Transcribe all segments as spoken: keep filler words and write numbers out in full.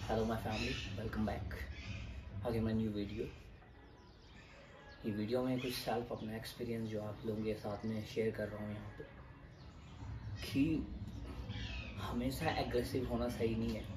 Hello my family, welcome back again my new video. ये video में कुछ self अपना एक्सपीरियंस जो आप लोगों के साथ में शेयर कर रहा हूँ यहाँ पे, कि हमेशा एग्रेसिव होना सही नहीं है।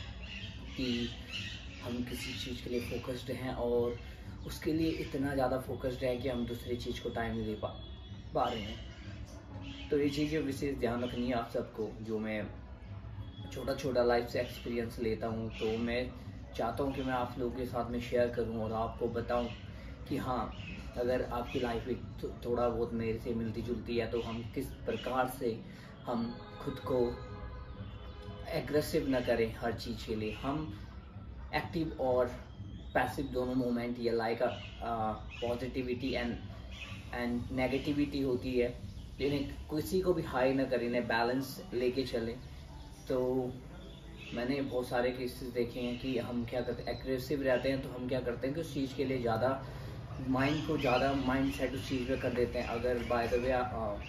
कि हम किसी चीज़ के लिए फोकस्ड हैं और उसके लिए इतना ज़्यादा फोकस्ड है कि हम दूसरी चीज़ को टाइम नहीं दे पा पा रहे हैं। तो ये चीज़ें विशेष ध्यान रखनी है आप सबको। जो मैं छोटा छोटा लाइफ से एक्सपीरियंस लेता हूँ, तो मैं चाहता हूँ कि मैं आप लोगों के साथ में शेयर करूँ और आपको बताऊँ कि हाँ, अगर आपकी लाइफ में थो, थोड़ा बहुत मेरे से मिलती जुलती है तो हम किस प्रकार से हम खुद को एग्रेसिव न करें हर चीज़ के लिए। हम एक्टिव और पैसिव दोनों मोमेंट ये like positivity and and negativity होती है, इन्हें किसी को भी हाई ना करें, इन्हें बैलेंस लेके चलें। तो मैंने बहुत सारे केसेस देखे हैं कि हम क्या करते हैं, एग्रेसिव रहते हैं तो हम क्या करते हैं कि उस चीज़ के लिए ज़्यादा माइंड को ज़्यादा माइंड सेट उस चीज़ पे कर देते हैं। अगर बाय द वे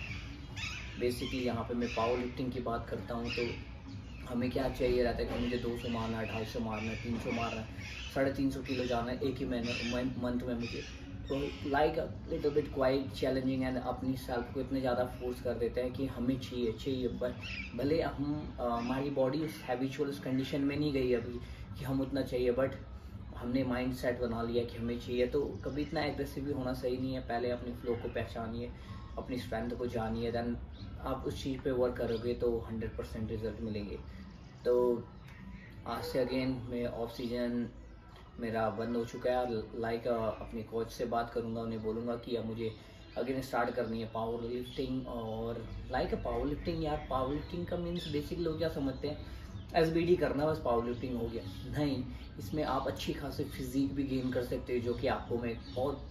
बेसिकली यहाँ पे मैं पावर लिफ्टिंग की बात करता हूँ, तो हमें क्या चाहिए रहता है कि मुझे दो सौ मारना है, ढाई सौ मारना है, तीन सौ मारना है, साढ़े तीन सौ किलो जाना है एक ही महीने मंथ में मुझे। तो like little bit quite challenging and अपनी सेल्फ को इतने ज़्यादा फोर्स कर देते हैं कि हमें चाहिए चाहिए बट भले हम हमारी बॉडी उस हैबिचुअल उस कंडीशन में नहीं गई अभी कि हम उतना चाहिए, बट हमने माइंड सेट बना लिया कि हमें चाहिए। तो कभी इतना एग्रेसिव भी होना सही नहीं है। पहले अपने फ्लो को पहचानिए, अपनी स्ट्रेंथ को जानिए, देन आप उस चीज़ पे वर्क करोगे तो हंड्रेड परसेंट रिजल्ट मिलेंगे। तो आज से अगेन मैं ऑफ सीजन मेरा बंद हो चुका है। लाइक अपने कोच से बात करूंगा, उन्हें बोलूँगा कि अब मुझे अगेन स्टार्ट करनी है पावर लिफ्टिंग। और लाइक पावर लिफ्टिंग, यार पावर लिफ्टिंग का मीन्स बेसिकली लोग क्या समझते हैं, एस बी डी करना बस पावर लिफ्टिंग हो गया। नहीं, इसमें आप अच्छी खासी फिजिक भी गेन कर सकते हो, जो कि आपको मैं बहुत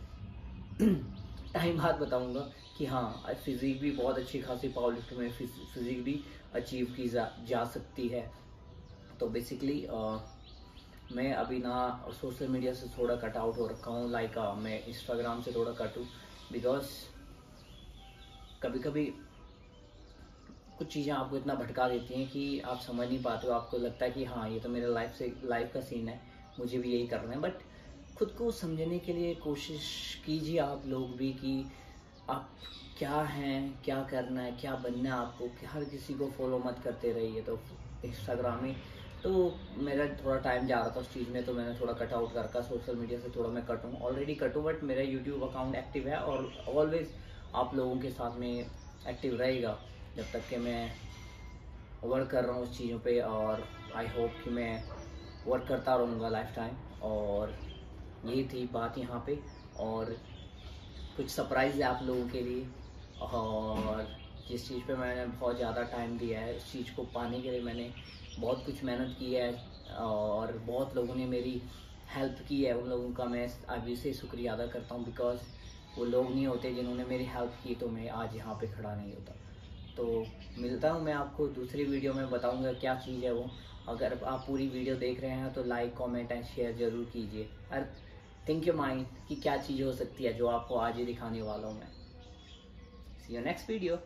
टाइम बाद बताऊंगा कि हाँ, फिजिक भी बहुत अच्छी खासी पावर लिफ्टिंग में फिजिक भी अचीव की जा, जा सकती है। तो बेसिकली मैं अभी ना सोशल मीडिया से थोड़ा कट आउट हो रखा हूँ। लाइक मैं इंस्टाग्राम से थोड़ा कट हूँ, बिकॉज कभी कभी कुछ चीज़ें आपको इतना भटका देती हैं कि आप समझ नहीं पाते हो। आपको लगता है कि हाँ, ये तो मेरे लाइफ से लाइफ का सीन है, मुझे भी यही करना है। बट खुद को समझने के लिए कोशिश कीजिए आप लोग भी कि आप क्या हैं, क्या करना है, क्या बनना है आपको। कि हर किसी को फॉलो मत करते रहिए। तो इंस्टाग्राम में तो मेरा थोड़ा टाइम जा रहा था उस चीज़ में, तो मैंने थोड़ा कट आउट कर रखा। सोशल मीडिया से थोड़ा मैं कट हूँ, ऑलरेडी कट हूँ, बट मेरा यूट्यूब अकाउंट एक्टिव है और ऑलवेज आप लोगों के साथ में एक्टिव रहेगा जब तक कि मैं वर्क कर रहा हूँ उस चीज़ों पे। और आई होप कि मैं वर्क करता रहूँगा लाइफ टाइम। और यही थी बात यहाँ पे, और कुछ सरप्राइज़ है आप लोगों के लिए। और जिस चीज़ पे मैंने बहुत ज़्यादा टाइम दिया है, उस चीज़ को पाने के लिए मैंने बहुत कुछ मेहनत की है और बहुत लोगों ने मेरी हेल्प की है। उन लोगों का मैं अभी से शुक्रिया अदा करता हूँ, बिकॉज वो लोग नहीं होते जिन्होंने मेरी हेल्प की तो मैं आज यहाँ पे खड़ा नहीं होता। तो मिलता हूँ मैं आपको दूसरी वीडियो में, बताऊँगा क्या चीज़ है वो। अगर आप पूरी वीडियो देख रहे हैं तो लाइक कमेंट एंड शेयर ज़रूर कीजिए। और थिंक योर माइंड कि क्या चीज़ हो सकती है जो आपको आज ही दिखाने वाला हूँ मैं। See you next video.